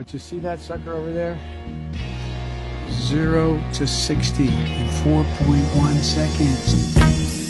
But you see that sucker over there? 0 to 60 in 4.1 seconds.